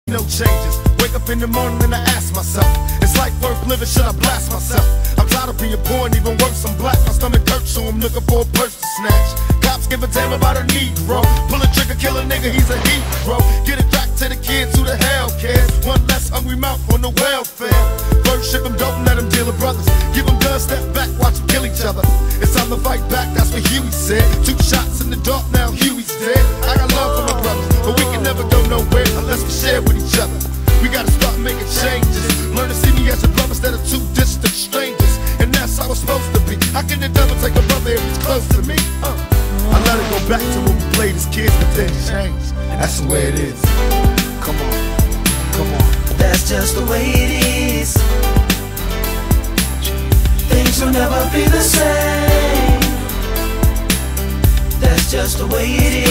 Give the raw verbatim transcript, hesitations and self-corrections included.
No changes. Wake up in the morning and I ask myself, is life worth living? Should I blast myself? I'm tired of being poor and even worse, I'm black. My stomach hurts, so I'm looking for a purse to snatch. Cops give a damn about a Negro. Pull a trigger, kill a nigga, he's a hero. Get it back to the kids who the hell cares. One less hungry mouth on the welfare. First ship them, don't let them deal with brothers. Give them guns, step back, watch them kill each other. It's time to fight back, that's what Huey said. Two shots in the dark, now Huey's dead. I got love for my brothers, but we can never go nowhere unless we share with each other. We gotta start making changes. Learn to see me as a brother instead of two distant strangers. And that's how it's supposed to be. How can the devil take a brother if he's close to me? Uh. I let it go back to when we played as kids, but then changed. That's the way it is. Come on, come on. That's just the way it is. Things will never be the same. That's just the way it is.